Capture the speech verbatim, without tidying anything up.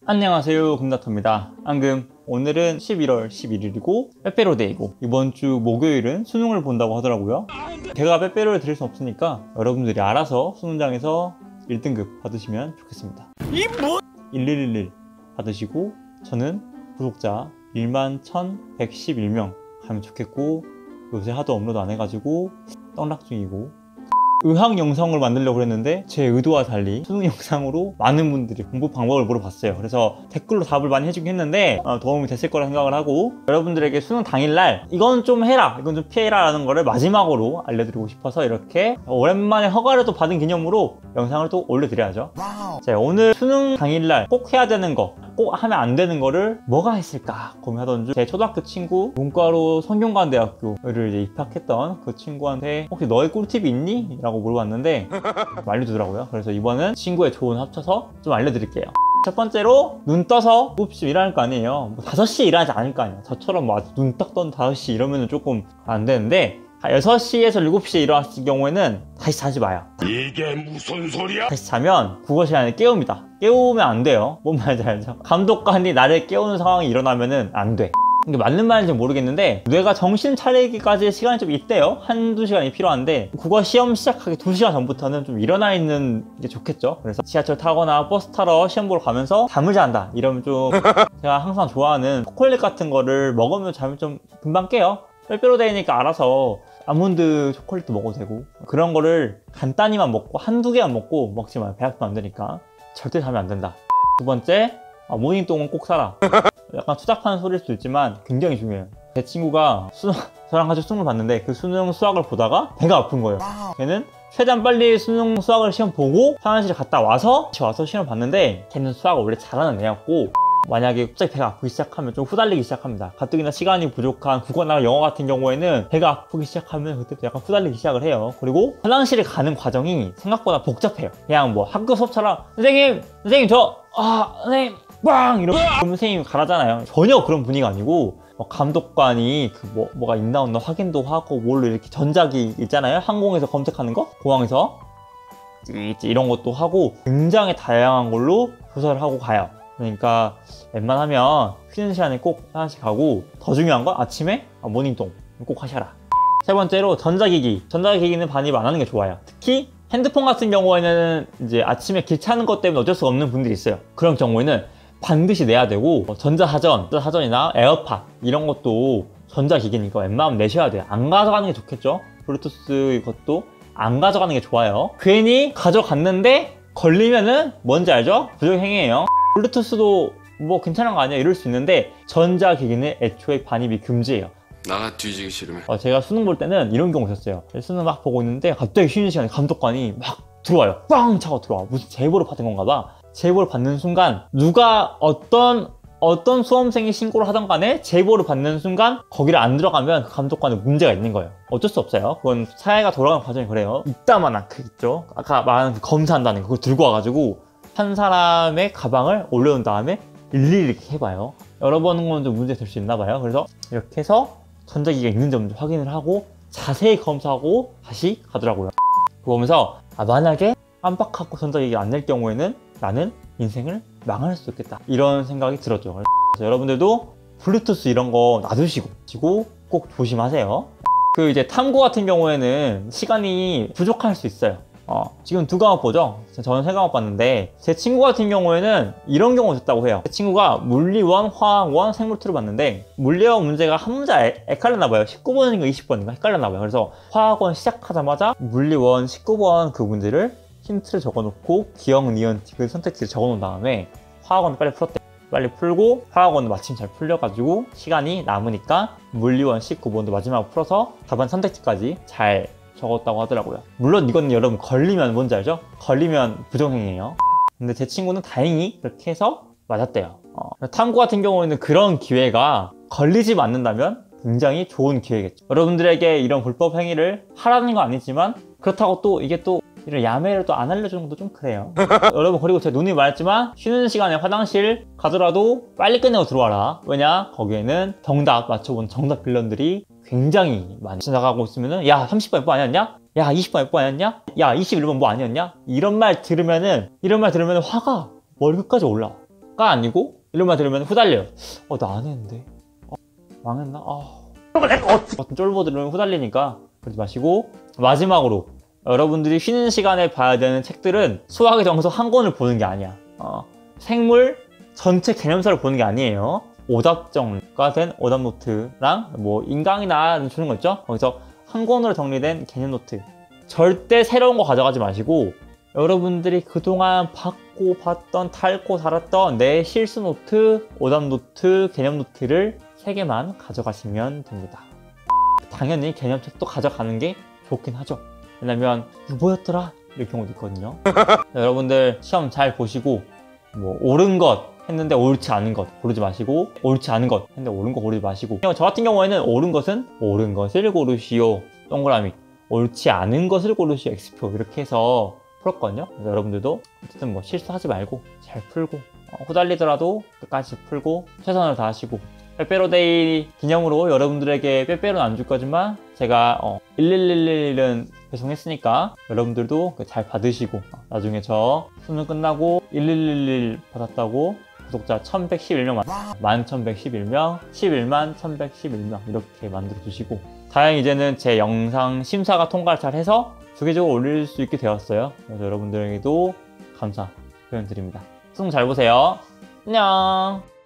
안녕하세요, 금닥터입니다. 앙금, 오늘은 십일월 십일일이고 빼빼로데이고 이번 주 목요일은 수능을 본다고 하더라고요. 제가 빼빼로를 드릴 수 없으니까 여러분들이 알아서 수능장에서 일 등급 받으시면 좋겠습니다. 이 뭐? 일일일일 받으시고 저는 구독자 일만 천백십일 명 가면 좋겠고, 요새 하도 업로드 안 해가지고 떡락 중이고, 의학 영상을 만들려고 했는데 제 의도와 달리 수능 영상으로 많은 분들이 공부 방법을 물어봤어요. 그래서 댓글로 답을 많이 해주긴 했는데 어, 도움이 됐을 거라 생각을 하고, 여러분들에게 수능 당일날 이건 좀 해라, 이건 좀 피해라 라는 거를 마지막으로 알려드리고 싶어서 이렇게 오랜만에 허가를 또 받은 기념으로 영상을 또 올려드려야죠. 자, 오늘 수능 당일날 꼭 해야 되는 거, 꼭 하면 안 되는 거를 뭐가 있을까 고민하던 중 제 초등학교 친구, 문과로 성균관대학교를 이제 입학했던 그 친구한테 혹시 너의 꿀팁이 있니? 라고 물어봤는데 알려주더라고요. 그래서 이번은 친구의 조언 합쳐서 좀 알려드릴게요. 첫 번째로, 눈 떠서 일곱 시에 일어날 거 아니에요. 뭐 다섯 시에 일어나지 않을 거 아니야. 저처럼 막 눈 딱 떴는데 다섯 시 이러면 조금 안 되는데, 여섯 시에서 일곱 시에 일어났을 경우에는 다시 자지 마요. 이게 무슨 소리야? 다시 자면 국어 시간에 깨웁니다. 깨우면 안 돼요. 뭔 말인지 알죠? 감독관이 나를 깨우는 상황이 일어나면은 안 돼. 이게 맞는 말인지 모르겠는데 뇌가 정신 차리기까지 시간이 좀 있대요. 한두 시간이 필요한데, 국어 시험 시작하기 두 시간 전부터는 좀 일어나 있는 게 좋겠죠. 그래서 지하철 타거나 버스 타러 시험 보러 가면서 잠을 잔다 이러면 좀 제가 항상 좋아하는 초콜릿 같은 거를 먹으면 잠이 좀 금방 깨요. 빼빼로데이니까 알아서 아몬드 초콜릿도 먹어도 되고, 그런 거를 간단히만 먹고 한두 개만 먹고 먹지 마요. 배 아프면 안 되니까. 절대 자면 안 된다. 두 번째, 아, 모닝똥은 꼭 사라. 약간 투잡하는 소리일 수도 있지만 굉장히 중요해요. 제 친구가 수능, 저랑 같이 수능을 봤는데 그 수능 수학을 보다가 배가 아픈 거예요. 걔는 최대한 빨리 수능 수학을 시험 보고 화장실에 갔다 와서 다시 와서 시험 봤는데, 걔는 수학을 원래 잘하는 애였고, 만약에 갑자기 배가 아프기 시작하면 좀 후달리기 시작합니다. 가뜩이나 시간이 부족한 국어나 영어 같은 경우에는 배가 아프기 시작하면 그때부터 약간 후달리기 시작을 해요. 그리고 화장실에 가는 과정이 생각보다 복잡해요. 그냥 뭐 학교 수업처럼 선생님, 선생님 저, 아, 선생님 빵! 이러면 선생님이 가라잖아요. 전혀 그런 분위기가 아니고, 뭐 감독관이 그 뭐, 뭐가 있나 없나 확인도 하고, 뭘로 이렇게 전자기 있잖아요. 항공에서 검색하는 거? 공항에서 이런 것도 하고, 굉장히 다양한 걸로 조사를 하고 가요. 그러니까 웬만하면 쉬는 시간에 꼭 화장실 가고, 더 중요한 건 아침에 모닝똥 꼭 하셔라. 세 번째로, 전자기기. 전자기기는 반입 안 하는 게 좋아요. 특히 핸드폰 같은 경우에는 이제 아침에 길 차는 것 때문에 어쩔 수 없는 분들이 있어요. 그런 경우에는 반드시 내야 되고, 전자사전, 전자사전이나 에어팟 이런 것도 전자기기니까 웬만하면 내셔야 돼요. 안 가져가는 게 좋겠죠. 블루투스 이것도 안 가져가는 게 좋아요. 괜히 가져갔는데 걸리면은 뭔지 알죠? 부정행위예요. 블루투스도 뭐 괜찮은 거 아니야 이럴 수 있는데, 전자기기는 애초에 반입이 금지예요. 나가 뒤지기 싫으면. 어, 제가 수능 볼 때는 이런 경우 있었어요. 수능 막 보고 있는데 갑자기 쉬는 시간에 감독관이 막 들어와요. 빵! 차고 들어와. 무슨 제보를 받은 건가 봐. 제보를 받는 순간 누가 어떤 어떤 수험생이 신고를 하던 간에 제보를 받는 순간 거기를 안 들어가면 그 감독관에 문제가 있는 거예요. 어쩔 수 없어요. 그건 사회가 돌아가는 과정이 그래요. 이따만한 그 있죠. 아까 말한 그 검사한다는 거, 그걸 들고 와가지고 한 사람의 가방을 올려놓은 다음에 일일이 이렇게 해봐요. 여러 번 건 좀 문제 될 수 있나 봐요. 그래서 이렇게 해서 전자기기가 있는지 없는지 확인을 하고 자세히 검사하고 다시 가더라고요. 그러면서 아, 만약에 깜빡하고 전자기기가 안 낼 경우에는 나는 인생을 망할 수 있겠다, 이런 생각이 들었죠. 그래서 여러분들도 블루투스 이런 거 놔두시고 꼭 조심하세요. 그 이제 탐구 같은 경우에는 시간이 부족할 수 있어요. 어, 지금 두 과목 보죠? 저는 세 과목 봤는데, 제 친구 같은 경우에는 이런 경우가 있었다고 해요. 제 친구가 물리원, 화학원, 생물투를 봤는데, 물리원 문제가 한 문제 헷갈렸나 봐요. 십구 번인가 이십 번인가 헷갈렸나 봐요. 그래서 화학원 시작하자마자 물리원 십구 번 그 문제를 힌트를 적어놓고 기억, 니은, 그 선택지를 적어놓은 다음에 화학원을 빨리 풀었대. 빨리 풀고 화학원을 마침 잘 풀려가지고 시간이 남으니까 물리원 십구 번도 마지막으로 풀어서 답안 선택지까지 잘 적었다고 하더라고요. 물론 이건 여러분 걸리면 뭔지 알죠? 걸리면 부정행위예요. 근데 제 친구는 다행히 그렇게 해서 맞았대요. 어. 탐구 같은 경우에는 그런 기회가 걸리지 않는다면 굉장히 좋은 기회겠죠. 여러분들에게 이런 불법 행위를 하라는 건 아니지만, 그렇다고 또 이게 또 이런 야매를 또 안 알려주는 것도 좀 그래요. 여러분, 그리고 제가 누누이 말했지만 쉬는 시간에 화장실 가더라도 빨리 끝내고 들어와라. 왜냐? 거기에는 정답 맞춰본 정답 빌런들이 굉장히 많이 지나가고 있으면은 야 삼십 번 몇 번 아니었냐? 야 이십 번 몇 번 아니었냐? 야 이십일 번 뭐 아니었냐? 이런 말 들으면은 이런 말 들으면은 화가 머리 끝까지 올라와. 아니고 이런 말 들으면 후달려요. 어, 나 안 했는데. 어, 망했나? 아. 같은 쫄보들은 후달리니까 그러지 마시고, 마지막으로 여러분들이 쉬는 시간에 봐야 되는 책들은 수학의 정석 한 권을 보는 게 아니야. 어, 생물 전체 개념서를 보는 게 아니에요. 오답정가 된 오답 노트랑 뭐 인강이나 주는 거 있죠? 거기서 한 권으로 정리된 개념 노트. 절대 새로운 거 가져가지 마시고 여러분들이 그동안 받고 봤던, 달고 달았던 내 실수 노트, 오답 노트, 개념 노트를 세 개만 가져가시면 됩니다. 당연히 개념책도 가져가는 게 좋긴 하죠. 왜냐면 이거 뭐였더라? 이럴 경우도 있거든요. 여러분들 시험 잘 보시고 뭐 옳은 것 했는데 옳지 않은 것 고르지 마시고, 옳지 않은 것 했는데 옳은 거 고르지 마시고, 저 같은 경우에는 옳은 것은 옳은 것을 고르시오 동그라미, 옳지 않은 것을 고르시오 엑스표, 이렇게 해서 풀었거든요. 그래서 여러분들도 어쨌든 뭐 실수하지 말고 잘 풀고, 어, 후달리더라도 끝까지 풀고 최선을 다하시고, 빼빼로데이 기념으로 여러분들에게 빼빼로는 안 줄 거지만 제가 어, 일일일일은 배송했으니까 여러분들도 잘 받으시고, 어, 나중에 저 수능 끝나고 일일일일 받았다고 구독자 천백십일 명, 만 천백십일 명, 십일만 천백십일 명 이렇게 만들어 주시고, 다행히 이제는 제 영상 심사가 통과를 잘 해서 주기적으로 올릴 수 있게 되었어요. 그래서 여러분들에게도 감사 표현드립니다. 수능 잘 보세요. 안녕.